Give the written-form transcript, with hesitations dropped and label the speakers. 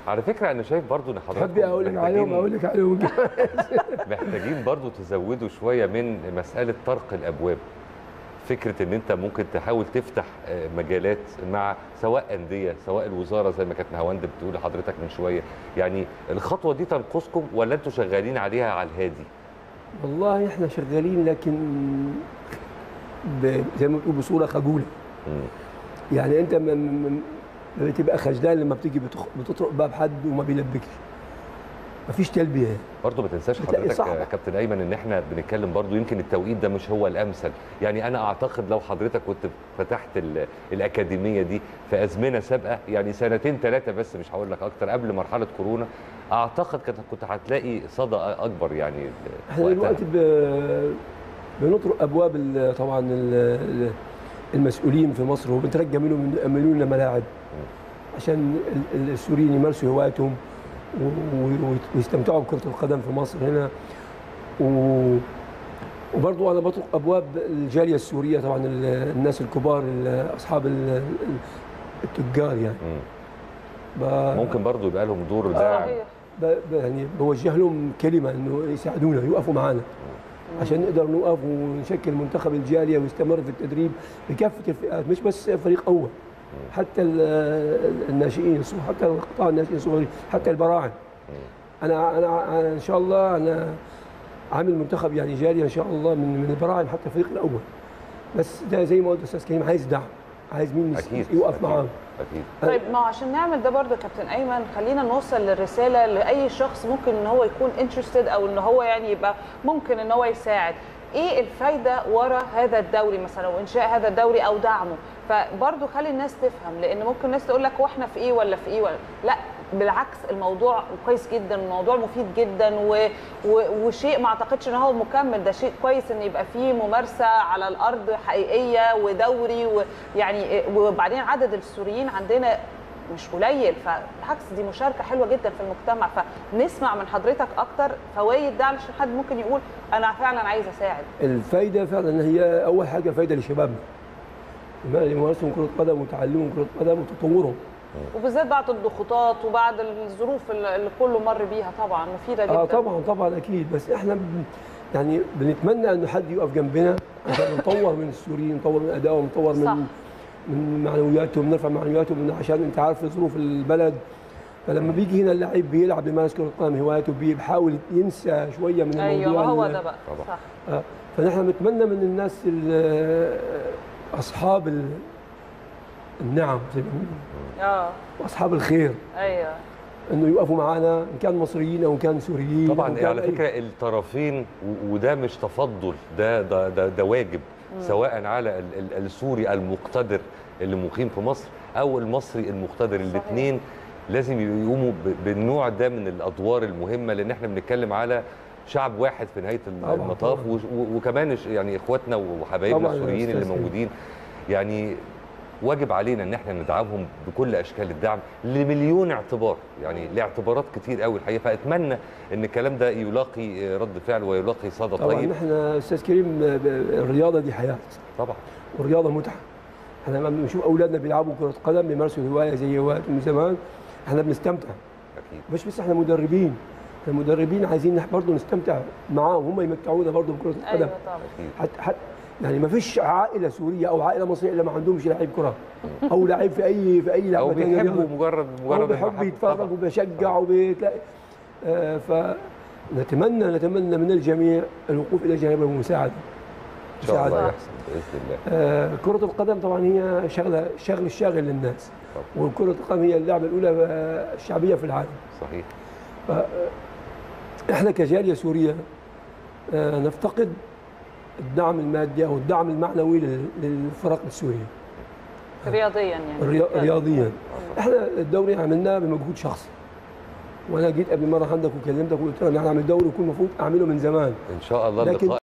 Speaker 1: على فكره انا شايف برضو ان حضرتك
Speaker 2: تحبي اقول لك عليهم
Speaker 1: محتاجين برضو تزودوا شويه من مساله طرق الابواب. فكره ان انت ممكن تحاول تفتح مجالات مع سواء انديه سواء الوزاره زي ما كانت نهاوند بتقول لحضرتك من شويه، يعني الخطوه دي تنقصكم ولا انتوا شغالين عليها على الهادي؟
Speaker 2: والله احنا شغالين لكن زي ما بتقول بصوره خجوله. يعني انت بتبقى خجلان لما بتيجي بتطرق باب حد وما بيلبكش، مفيش تلبيه.
Speaker 1: برضه ما تنساش حضرتك يا كابتن ايمن ان احنا بنتكلم برضه يمكن التوقيت ده مش هو الامثل. يعني انا اعتقد لو حضرتك كنت فتحت الاكاديميه دي في ازمنه سابقه، يعني سنتين ثلاثه بس مش هقول لك اكتر قبل مرحله كورونا، اعتقد كنت هتلاقي صدى اكبر. يعني
Speaker 2: احنا دلوقتي بنطرق ابواب طبعا المسؤولين في مصر وبنترجى منهم يعملوا لنا ملاعب عشان السوريين يمارسوا هواياتهم ويستمتعوا بكرة القدم في مصر هنا. وبرضو أنا بطرق أبواب الجالية السورية طبعا، الناس الكبار أصحاب التجار يعني
Speaker 1: ممكن برضو يبقى لهم دور داعم.
Speaker 2: يعني بوجه لهم كلمة إنه يساعدونا يوقفوا معانا عشان نقدر نوقف ونشكل منتخب الجالية ويستمر في التدريب بكافة الفئات، مش بس فريق أول، حتى الناشئين، حتى القطاع الناشئين الصغيرين، حتى البراعم. انا ان شاء الله انا عامل منتخب يعني جالي ان شاء الله من البراعم حتى الفريق الاول. بس ده زي ما قلت استاذ كريم عايز دعم، عايز مين يوقف معاه.
Speaker 1: اكيد.
Speaker 3: طيب ما عشان نعمل ده برضه يا كابتن ايمن خلينا نوصل للرساله لاي شخص ممكن ان هو يكون انترستد او ان هو يعني يبقى ممكن ان هو يساعد. ايه الفايده ورا هذا الدوري مثلا وانشاء هذا الدوري او دعمه؟ فبرضه خلي الناس تفهم، لان ممكن الناس تقول لك واحنا في ايه ولا في ايه ولا لا، بالعكس الموضوع كويس جدا والموضوع مفيد جدا وشيء ما اعتقدش ان هو مكمل، ده شيء كويس ان يبقى فيه ممارسه على الارض حقيقيه ودوري ويعني وبعدين عدد السوريين عندنا مش قليل، فبالعكس دي مشاركه حلوه جدا في المجتمع. فنسمع من حضرتك اكتر فوائد ده علشان حد ممكن يقول انا فعلا عايز اساعد.
Speaker 2: الفايده فعلا هي اول حاجه فايده لشبابنا لممارسهم كره قدم وتعلمهم كره قدم وتطورهم،
Speaker 3: وبالذات بعد الضغوطات وبعد الظروف اللي كله مر بيها طبعا مفيده جدا.
Speaker 2: طبعا اكيد. بس احنا يعني بنتمنى انه حد يقف جنبنا عشان نطور من السوريين، نطور من ادائهم، نطور من معنوياتهم، نرفع معنوياتهم، عشان انت عارف ظروف البلد. فلما بيجي هنا اللاعب بيلعب بيمارس كره القدم هوايته، بيحاول ينسى شويه من الموضوع.
Speaker 3: ايوه هو ده بقى صح.
Speaker 2: فنحن بنتمنى من الناس اصحاب النعم زي ما بيقولوا واصحاب الخير
Speaker 3: ايوه
Speaker 2: انه يوقفوا معانا ان كان مصريين او ان كان سوريين.
Speaker 1: طبعا على فكره الطرفين، وده مش تفضل، ده واجب سواء على السوري المقتدر اللي مقيم في مصر او المصري المقتدر، الاثنين لازم يقوموا بالنوع ده من الادوار المهمه، لان احنا بنتكلم على شعب واحد في نهايه المطاف. وكمان يعني اخواتنا وحبايبنا السوريين اللي موجودين، يعني واجب علينا ان احنا ندعمهم بكل اشكال الدعم لمليون اعتبار، يعني لاعتبارات كتير قوي الحقيقه. فاتمنى ان الكلام ده يلاقي رد فعل ويلاقي صدى طيب.
Speaker 2: طبعا احنا استاذ كريم الرياضه دي حياه طبعا، والرياضه متعه. احنا لما بنشوف اولادنا بيلعبوا كره قدم بيمارسوا هوايه زي هواياتهم من زمان احنا بنستمتع.
Speaker 1: اكيد.
Speaker 2: مش بس احنا مدربين، المدربين عايزين برضه نستمتع معاهم، هم يمتعونا برضه بكره القدم.
Speaker 3: ايوه طبعا.
Speaker 2: حتى يعني ما فيش عائله سوريه او عائله مصريه الا ما عندهمش لاعب كره او لاعب في اي لعبه
Speaker 1: او بيحبوا مجرد
Speaker 2: بيحب يتفرج وبيشجع وبتلاقي. نتمنى من الجميع الوقوف الى جانبه والمساعده.
Speaker 1: ان شاء الله يحصل باذن الله.
Speaker 2: كره القدم طبعا هي شغل الشاغل للناس، وكره القدم هي اللعبه الاولى الشعبيه في العالم.
Speaker 1: صحيح.
Speaker 2: احنا كجاليه سوريه نفتقد الدعم المادي او الدعم المعنوي للفرق السوريه
Speaker 3: رياضيا يعني
Speaker 2: رياضيا. احنا الدوري عملناه بمجهود شخصي، وانا جيت قبل مره عندك وكلمتك وقلت لك انا هعمل دوري وكل المفروض اعمله من زمان.
Speaker 1: ان شاء الله.